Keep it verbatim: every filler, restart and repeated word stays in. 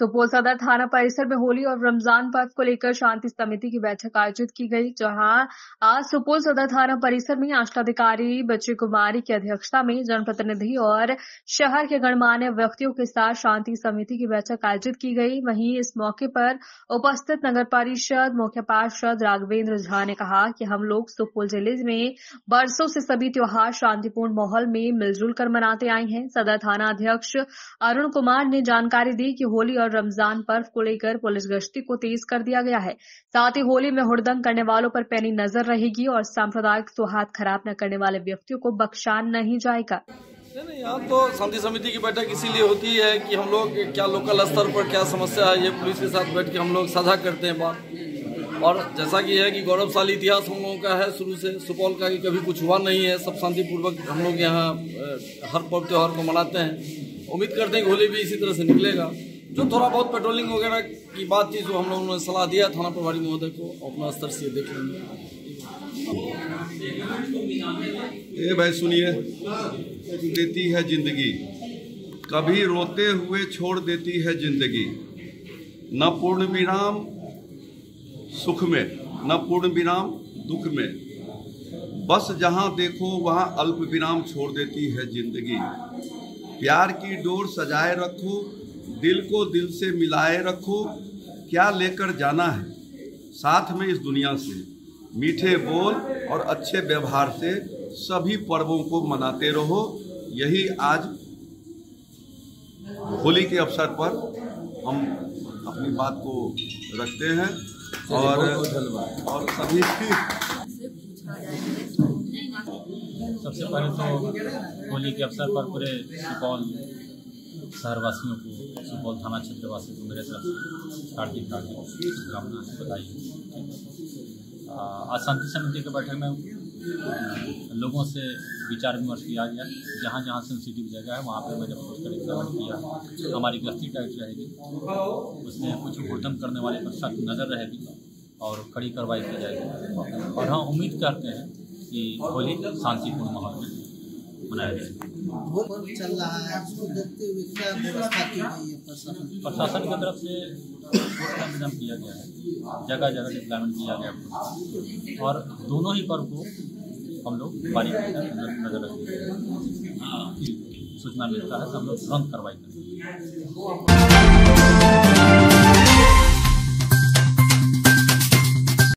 सुपौल सदर थाना परिसर में होली और रमजान पर्व को लेकर शांति समिति की बैठक आयोजित की गई, जहां आज सुपौल सदर थाना परिसर में अंचलाधिकारी बच्ची कुमारी की अध्यक्षता में जनप्रतिनिधि और शहर के गणमान्य व्यक्तियों के साथ शांति समिति की बैठक आयोजित की गई। वहीं इस मौके पर उपस्थित नगर परिषद मुख्य पार्षद राघवेंद्र झा ने कहा कि हम लोग सुपौल जिले में बरसों से सभी त्योहार शांतिपूर्ण माहौल में मिलजुल कर मनाते आए हैं। सदर थाना अध्यक्ष अरुण कुमार ने जानकारी दी कि होली और रमजान पर्व को लेकर पुलिस गश्ती को तेज कर दिया गया है। साथ ही होली में हुड़दंग करने वालों पर पैनी नजर रहेगी और सांप्रदायिक सौहार्द खराब न करने वाले व्यक्तियों को बख्शा नहीं जाएगा। नहीं, यहाँ तो शांति समिति की बैठक इसीलिए होती है कि हम लोग क्या लोकल स्तर पर क्या समस्या है, ये पुलिस के साथ बैठ के हम लोग साझा करते हैं बात। और जैसा कि है कि गौरवशाली इतिहास हम लोगों का है शुरू से सुपौल का, कि कभी कुछ हुआ नहीं है, सब शांतिपूर्वक हम लोग यहाँ हर पर्व त्योहार को मनाते हैं। उम्मीद करते हैं कि होली भी इसी तरह से निकलेगा। जो थोड़ा बहुत पेट्रोलिंग वगैरह की बात थी, जो हम लोगों ने सलाह दिया थाना प्रभारी महोदय को, अपना स्तर से देख लेंगे। ये भाई सुनिए, देती है जिंदगी, कभी रोते हुए छोड़ देती है जिंदगी, न पूर्ण विराम सुख में न पूर्ण विराम दुख में, बस जहां देखो वहां अल्प विराम छोड़ देती है जिंदगी। प्यार की डोर सजाए रखो, दिल को दिल से मिलाए रखो, क्या लेकर जाना है साथ में इस दुनिया से। मीठे बोल और अच्छे व्यवहार से सभी पर्वों को मनाते रहो। यही आज होली के अवसर पर हम अपनी बात को रखते हैं और और सभी सबसे पहले तो होली के अवसर पर पूरे सुपौल शहरवासियों को, सुपौल थाना क्षेत्रवासियों को मेरे तरफ से हार्दिक हार्दिक शुभकामनाएं बधाई। आज शांति समिति की बैठक में लोगों से विचार विमर्श किया गया। जहाँ जहाँ सेंसिटिव जगह है वहाँ पर मैंने पोस्टर एग्जामिन किया। हमारी गश्ती टाइट रहेगी, उसमें कुछ हुड़दंग करने वाले पर सख्त नज़र रहेगी और कड़ी कार्रवाई की जाएगी। और हम उम्मीद करते हैं कि होली शांतिपूर्ण माहौल में मनाया जाएगा। चल रहा है, उसको देखते हुए क्या व्यवस्था की गई है प्रशासन प्रशासन की तरफ से का इंतजाम किया गया है, जगह जगह डिप्लॉयमेंट किया गया है और दोनों ही पर्व को हम लोग बारीकी से नजर रखेंगे। सूचना मिलता है तो हम लोग तुरंत कार्रवाई करेंगे।